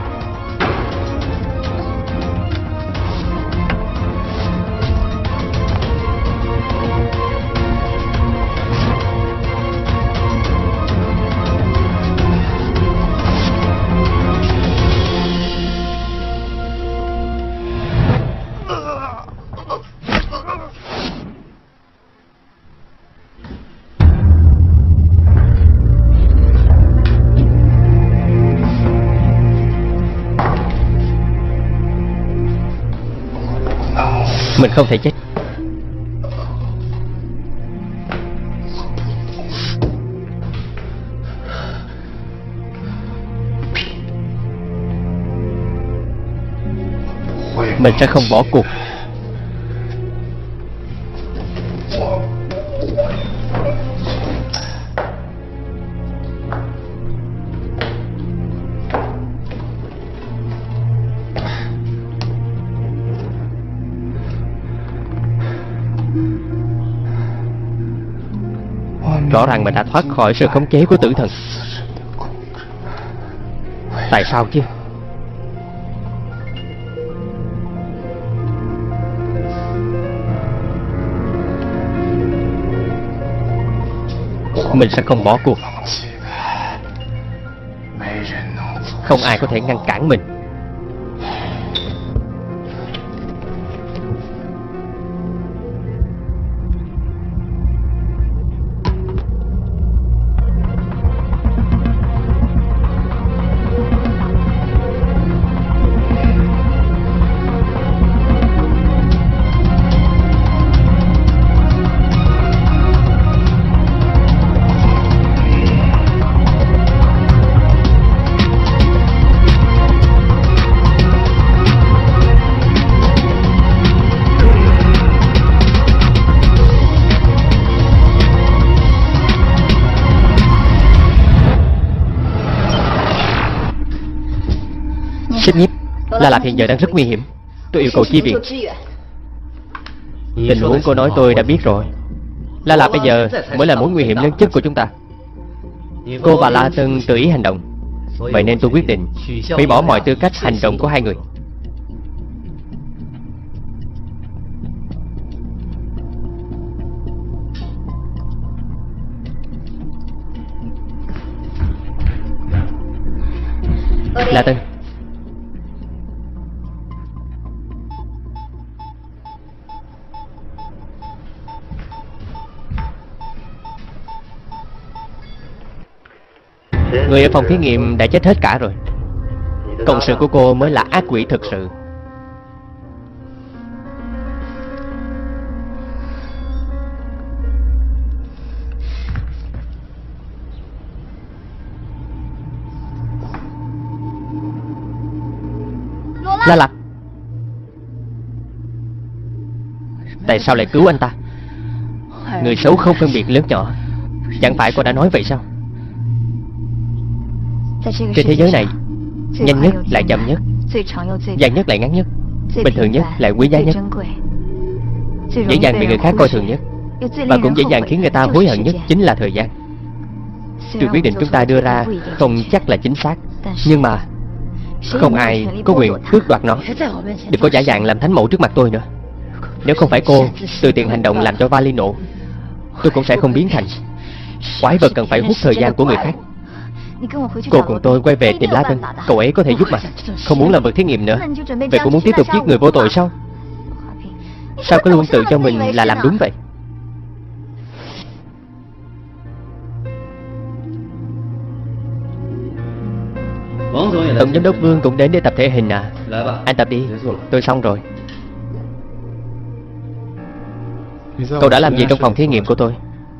Mình không thể chết. Mình sẽ không bỏ cuộc. Rõ ràng mình đã thoát khỏi sự khống chế của tử thần. Tại sao chứ? Mình sẽ không bỏ cuộc. Không ai có thể ngăn cản mình. Xích Nhiếp, La Lạp hiện giờ đang rất nguy hiểm. Tôi yêu cầu chi viện. Tình huống cô nói tôi đã biết rồi. La Lạp bây giờ mới là mối nguy hiểm lớn nhất của chúng ta. Cô và La Tân tự ý hành động, vậy nên tôi quyết định hủy bỏ mọi tư cách hành động của hai người. La Tân, người ở phòng thí nghiệm đã chết hết cả rồi. Cộng sự của cô mới là ác quỷ thực sự. La Lạp, tại sao lại cứu anh ta? Người xấu không phân biệt lớn nhỏ. Chẳng phải cô đã nói vậy sao? Trên thế giới này, nhanh nhất lại chậm nhất, dài nhất lại ngắn nhất, bình thường nhất lại quý giá nhất, dễ dàng bị người khác coi thường nhất, và cũng dễ dàng khiến người ta hối hận nhất chính là thời gian. Tuy quyết định chúng ta đưa ra không chắc là chính xác, nhưng mà không ai có quyền tước đoạt nó. Đừng có giả dạng làm thánh mẫu trước mặt tôi nữa. Nếu không phải cô từ tiện hành động làm cho vali nổ, tôi cũng sẽ không biến thành quái vật cần phải hút thời gian của người khác. Cô cùng tôi quay về tìm La Tân. Cậu ấy có thể giúp mà. Không muốn làm vật thí nghiệm nữa. Vậy cô muốn tiếp tục giết người vô tội sao? Sao cứ luôn tự cho mình là làm đúng vậy? Tổng giám đốc Vương cũng đến để tập thể hình à? Anh tập đi. Tôi xong rồi. Cậu đã làm gì trong phòng thí nghiệm của tôi?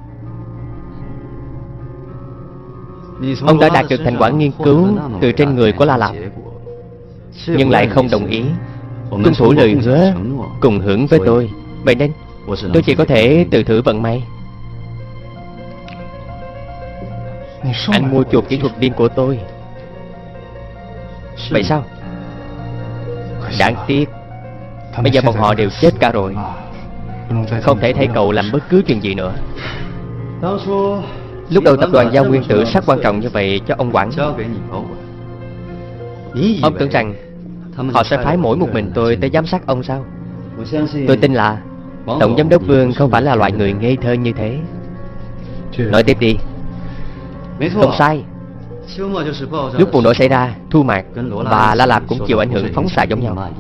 Ông đã đạt được thành quả nghiên cứu từ trên người của La Lạp, nhưng lại không đồng ý tuân thủ lời hứa cùng hưởng với tôi. Vậy nên tôi chỉ có thể tự thử vận may. Anh mua chuộc kỹ thuật viên của tôi. Vậy sao? Đáng tiếc, bây giờ bọn họ đều chết cả rồi. Không thể thấy cậu làm bất cứ chuyện gì nữa. Lúc đầu tập đoàn giao nguyên tử rất quan trọng như vậy cho ông quản. Ông tưởng rằng họ sẽ phái mỗi một mình tôi tới giám sát ông sao? Tôi tin là Tổng giám đốc Vương không phải là loại người ngây thơ như thế. Nói tiếp đi. Không sai. Lúc vụ nổ xảy ra, Thu Mạc và La Lạp cũng chịu ảnh hưởng phóng xạ giống nhau.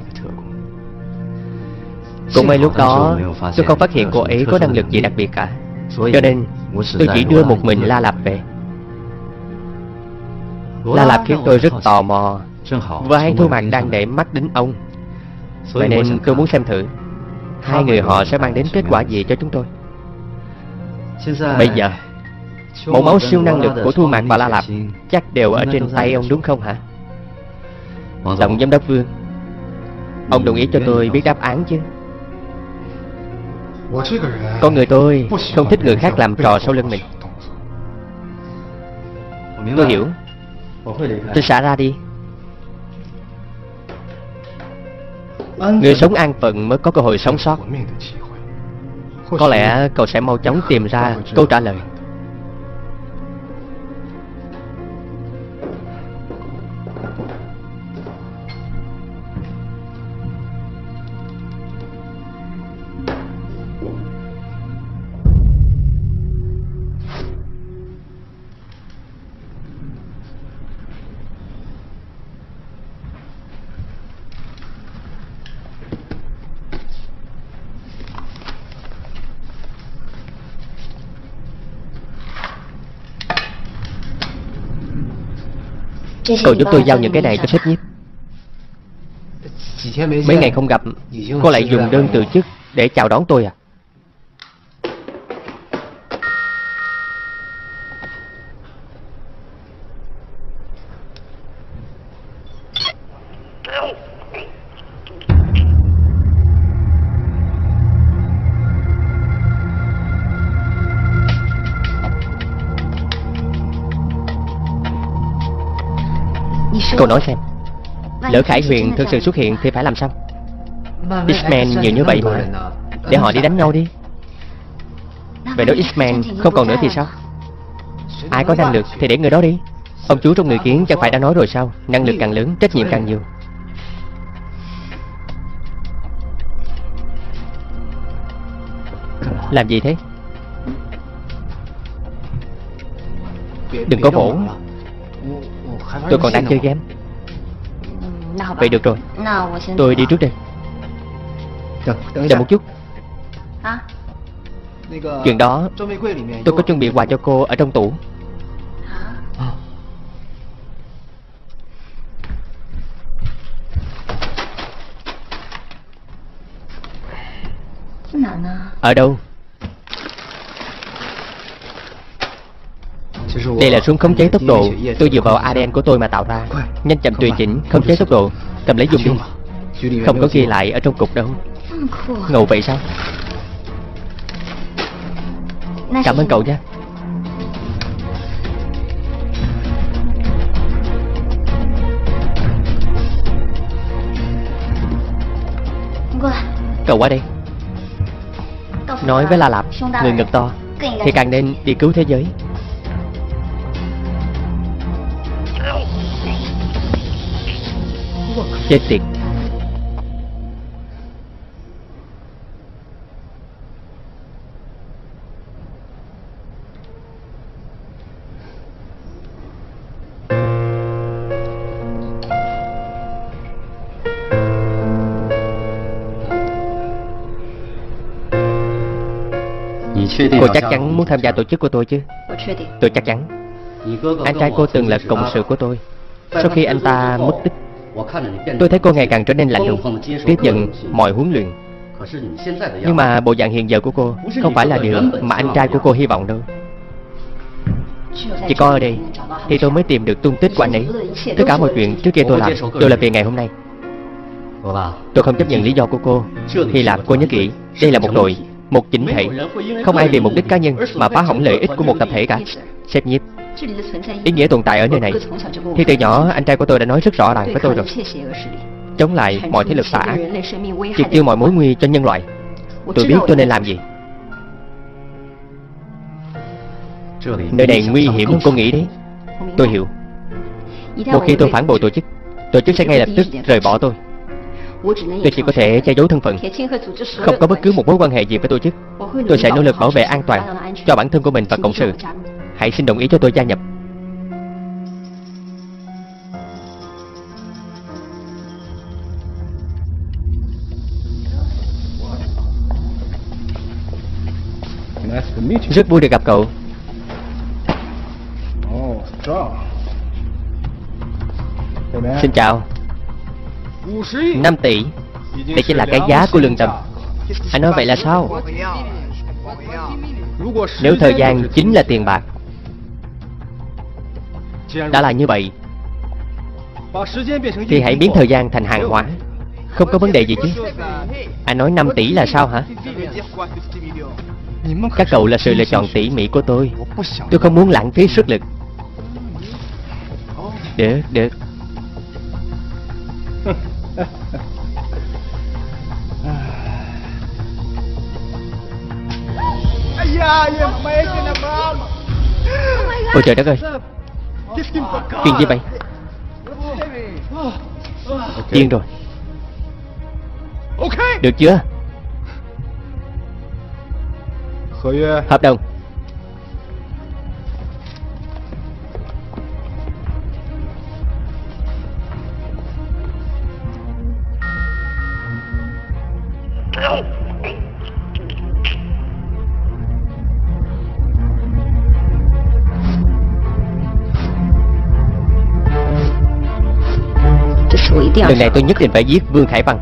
Cũng may lúc đó tôi không phát hiện cô ấy có năng lực gì đặc biệt cả, cho nên tôi chỉ đưa một mình La Lạp về. La Lạp khiến tôi rất tò mò. Vừa hay Thu Mạc đang để mắt đến ông, vậy nên tôi muốn xem thử hai người họ sẽ mang đến kết quả gì cho chúng tôi. Bây giờ mẫu máu siêu năng lực của Thu Mạc và La Lạp chắc đều ở trên tay ông đúng không hả? Tổng giám đốc Vương, ông đồng ý cho tôi biết đáp án chứ? Con người tôi không thích người khác làm trò sau lưng mình. Tôi hiểu. Tôi xả ra đi. Người sống an phận mới có cơ hội sống sót. Có lẽ cậu sẽ mau chóng tìm ra câu trả lời. Cậu giúp tôi giao những cái này cho sếp nhiếp. Mấy ngày không gặp, cô lại dùng đơn từ chức để chào đón tôi à? Cậu nói xem, lỡ Khải Huyền thực sự xuất hiện thì phải làm sao? X-Men nhiều như vậy mà, để họ đi đánh nhau đi. Vậy nếu X-Men không còn nữa thì sao? Ai có năng lực thì để người đó đi. Ông chú trong người kiến chẳng phải đã nói rồi sao? Năng lực càng lớn, trách nhiệm càng nhiều. Làm gì thế? Đừng có vỗ. Tôi còn đang chơi game. Vậy được rồi, tôi đi trước đây. Chờ một chút. Chuyện đó tôi có chuẩn bị quà cho cô ở trong tủ. Ở đâu? Đây là súng khống chế tốc độ. Tôi dựa vào a đê en của tôi mà tạo ra. Nhanh chậm tùy chỉnh, khống chế tốc độ. Cầm lấy dùng đi. Không có ghi lại ở trong cục đâu. Ngầu vậy sao? Cảm ơn cậu nha. Cậu qua đây. Nói với La Lạp, người ngực to thì càng nên đi cứu thế giới. Chết tiệt. Cô chắc chắn muốn tham gia tổ chức của tôi chứ? Tôi chắc chắn. Anh trai cô từng là cộng sự của tôi. Sau khi anh ta mất tích, tôi thấy cô ngày càng trở nên lạnh lùng, tiếp nhận mọi huấn luyện. Nhưng mà bộ dạng hiện giờ của cô không phải là điều mà anh trai của cô hy vọng đâu. Chỉ có ở đây thì tôi mới tìm được tung tích của anh ấy. Tất cả mọi chuyện trước kia tôi làm đều là vì ngày hôm nay. Tôi không chấp nhận lý do của cô. Hy Lạp, cô nhớ kỹ, đây là một đội, một chỉnh thể. Không ai vì mục đích cá nhân mà phá hỏng lợi ích của một tập thể cả. Sếp Nhiếp, ý nghĩa tồn tại ở nơi này thì từ nhỏ anh trai của tôi đã nói rất rõ ràng với tôi rồi. Chống lại mọi thế lực tà ác, triệt tiêu mọi mối nguy cho nhân loại. Tôi biết tôi nên làm gì. Nơi này nguy hiểm hơn cô nghĩ đấy. Tôi hiểu. Một khi tôi phản bội tổ chức, tổ chức sẽ ngay lập tức rời bỏ tôi. Tôi chỉ có thể che giấu thân phận, không có bất cứ một mối quan hệ gì với tổ chức. Tôi sẽ nỗ lực bảo vệ an toàn cho bản thân của mình và cộng sự. Hãy xin đồng ý cho tôi gia nhập. Rất vui được gặp cậu. Xin chào. Năm tỷ. Đây chính là cái giá của lương tâm. Anh nói vậy là sao? Nếu thời gian chính là tiền bạc, đã là như vậy thì hãy biến thời gian thành hàng hóa. Không có vấn đề gì chứ. Anh nói năm tỷ là sao hả? Các cậu là sự lựa chọn tỉ mỉ của tôi. Tôi không muốn lãng phí sức lực. Được, được. Ôi trời đất ơi, chuyện gì vậy? Điên rồi. Được chưa? Hợp đồng. Lần này tôi nhất định phải giết Vương Khải Văn.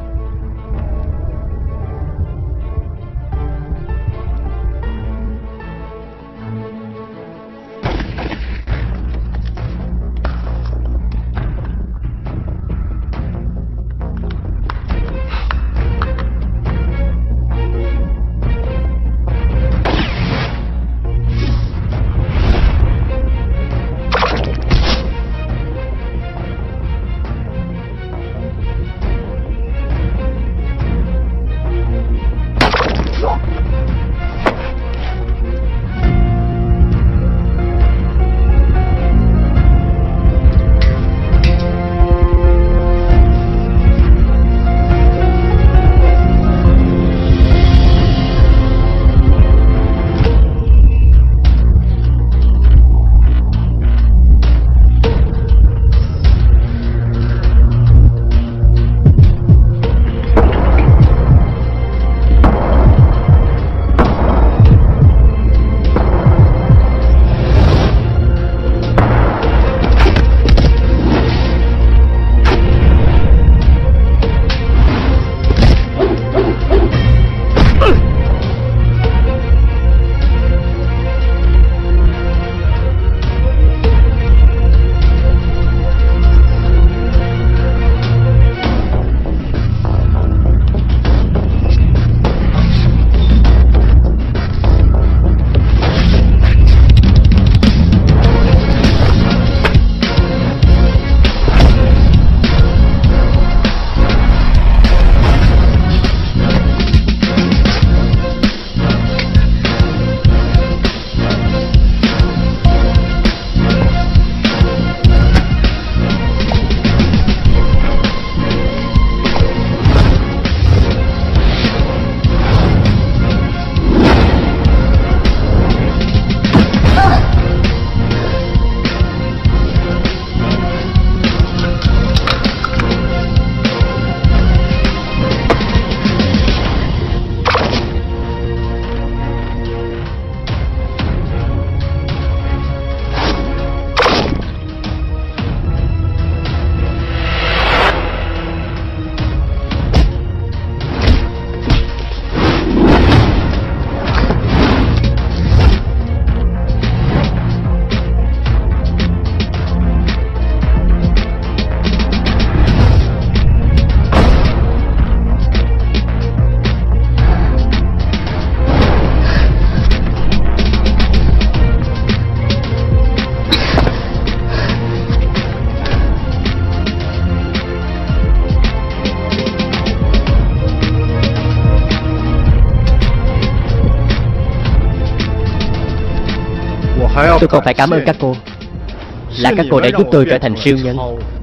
Tôi còn phải cảm ơn các cô. Là các cô đã giúp tôi trở thành siêu nhân.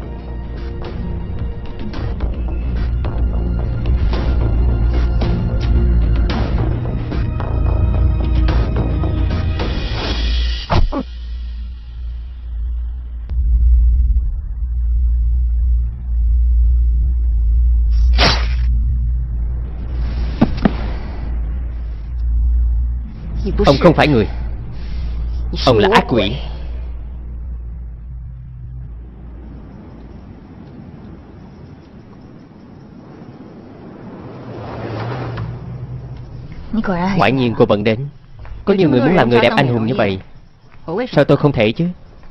Ông không phải người, ông là ác quỷ. Quả nhiên cô vẫn đến. Có nhiều người muốn làm người đẹp anh hùng như vậy, sao tôi không thể chứ?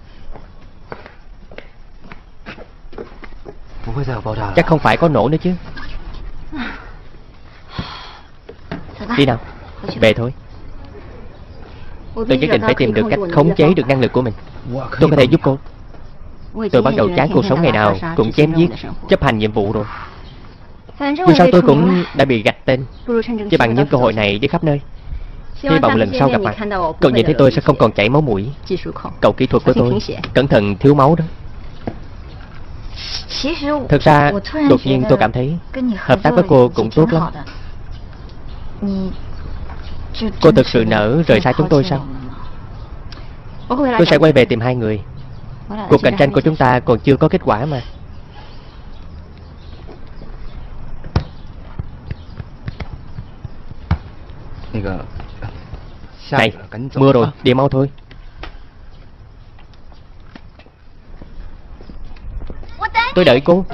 Chắc không phải có nổ nữa chứ. Đi nào, về thôi. Tôi nhất định phải tìm được cách khống chế được năng lực của mình. Tôi có thể giúp cô. Tôi bắt đầu chán cuộc sống ngày nào cũng chém giết, chấp hành nhiệm vụ rồi. Dù sao tôi cũng đã bị gạch tên, chỉ bằng những cơ hội này đi khắp nơi. Hy vọng lần sau gặp mặt, cậu nhìn thấy tôi sẽ không còn chảy máu mũi. Cậu kỹ thuật của tôi, cẩn thận thiếu máu đó. Thực ra, đột nhiên tôi cảm thấy hợp tác với cô cũng tốt lắm. Cô thực sự nỡ rời xa chúng tôi sao? Tôi sẽ quay về tìm hai người. Cuộc cạnh tranh của chúng ta còn chưa có kết quả mà. Này, mưa rồi, đi mau thôi. Tôi đợi cô.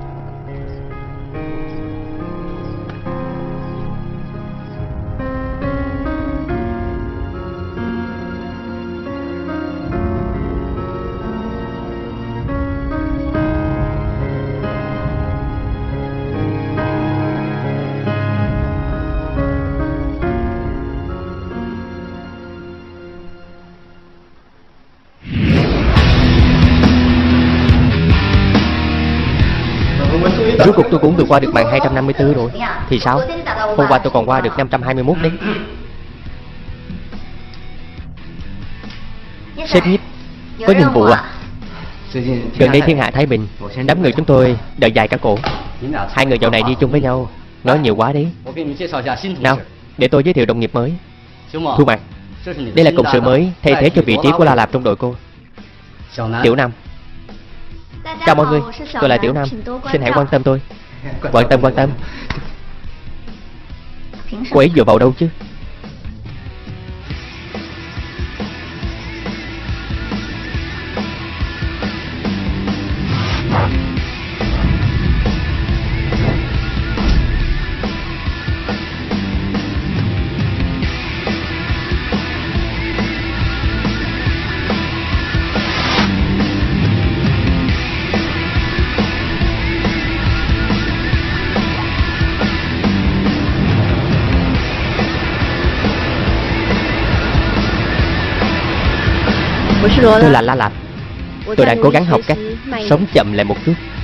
Rốt cuộc tôi cũng vượt qua được mạng hai trăm năm mươi tư rồi. Thì sao? Hôm qua tôi còn qua được năm trăm hai mươi mốt đấy. Sếp Nhiếp, có nhiệm vụ à? Gần đây thiên hạ thái bình, đám người chúng tôi đợi dài cả cổ. Hai người dạo này đi chung với nhau, nói nhiều quá đấy. Nào, để tôi giới thiệu đồng nghiệp mới. Thu Mạc, đây là cộng sự mới thay thế cho vị trí của La Lạp trong đội cô. Tiểu Nam. Chào mọi người, tôi là Tiểu Nam. Xin hãy quan tâm tôi. Quan tâm, quan tâm. Cô ấy dựa vào đâu chứ? Tôi là La Lạp. Tôi đang cố gắng học cách sống chậm lại một chút.